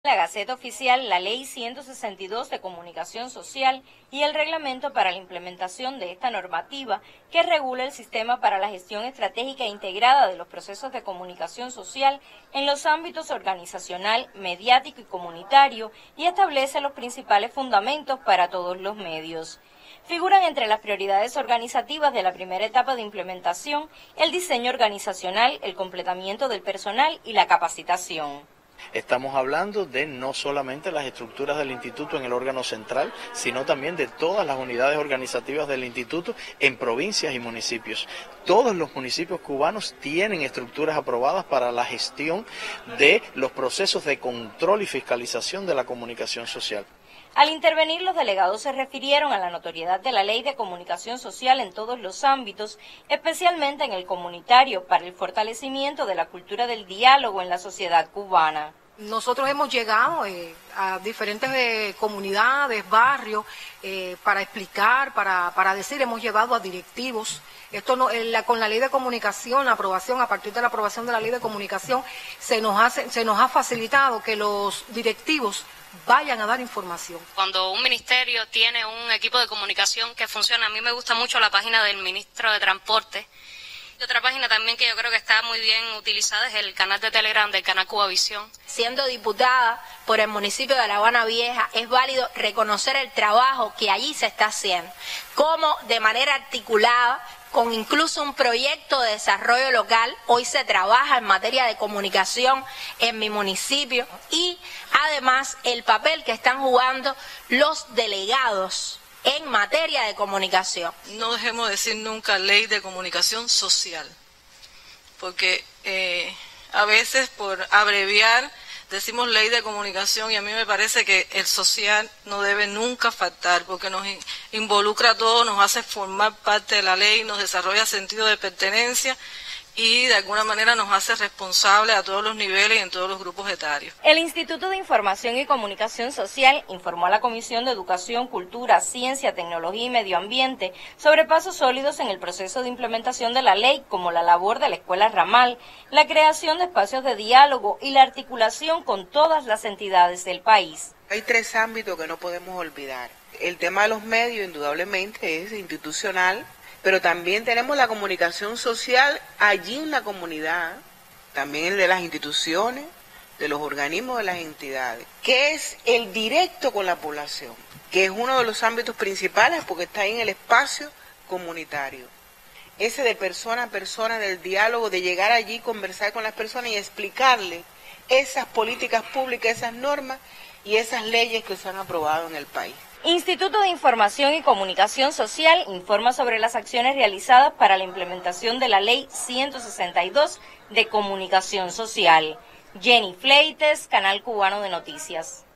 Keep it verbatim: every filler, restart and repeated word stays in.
La Gaceta Oficial, la Ley ciento sesenta y dos de Comunicación Social y el Reglamento para la implementación de esta normativa que regula el sistema para la gestión estratégica e integrada de los procesos de comunicación social en los ámbitos organizacional, mediático y comunitario y establece los principales fundamentos para todos los medios. Figuran entre las prioridades organizativas de la primera etapa de implementación el diseño organizacional, el completamiento del personal y la capacitación. Estamos hablando de no solamente las estructuras del instituto en el órgano central, sino también de todas las unidades organizativas del instituto en provincias y municipios. Todos los municipios cubanos tienen estructuras aprobadas para la gestión de los procesos de control y fiscalización de la comunicación social. Al intervenir, los delegados se refirieron a la notoriedad de la Ley de Comunicación Social en todos los ámbitos, especialmente en el comunitario, para el fortalecimiento de la cultura del diálogo en la sociedad cubana. Nosotros hemos llegado eh, a diferentes eh, comunidades, barrios, eh, para explicar, para, para decir, hemos llevado a directivos. Esto no, la, con la ley de comunicación, la aprobación, a partir de la aprobación de la ley de comunicación, se nos, hace, se nos ha facilitado que los directivos vayan a dar información. Cuando un ministerio tiene un equipo de comunicación que funciona, a mí me gusta mucho la página del ministro de Transporte. Y otra página también que yo creo que está muy bien utilizada es el canal de Telegram del canal Cubavisión. Siendo diputada por el municipio de La Habana Vieja, es válido reconocer el trabajo que allí se está haciendo, como de manera articulada, con incluso un proyecto de desarrollo local, hoy se trabaja en materia de comunicación en mi municipio y además el papel que están jugando los delegados en materia de comunicación. No dejemos de decir nunca ley de comunicación social, porque eh, a veces por abreviar decimos ley de comunicación y a mí me parece que el social no debe nunca faltar, porque nos involucra a todos, nos hace formar parte de la ley, nos desarrolla sentido de pertenencia y de alguna manera nos hace responsables a todos los niveles y en todos los grupos etarios. El Instituto de Información y Comunicación Social informó a la Comisión de Educación, Cultura, Ciencia, Tecnología y Medio Ambiente sobre pasos sólidos en el proceso de implementación de la ley, como la labor de la Escuela Ramal, la creación de espacios de diálogo y la articulación con todas las entidades del país. Hay tres ámbitos que no podemos olvidar. El tema de los medios, indudablemente, es institucional, pero también tenemos la comunicación social allí en la comunidad, también el de las instituciones, de los organismos, de las entidades, que es el directo con la población, que es uno de los ámbitos principales porque está ahí en el espacio comunitario. Ese de persona a persona, del diálogo, de llegar allí, conversar con las personas y explicarles esas políticas públicas, esas normas y esas leyes que se han aprobado en el país. Instituto de Información y Comunicación Social informa sobre las acciones realizadas para la implementación de la Ley ciento sesenta y dos de Comunicación Social. Jenny Fleites, Canal Cubano de Noticias.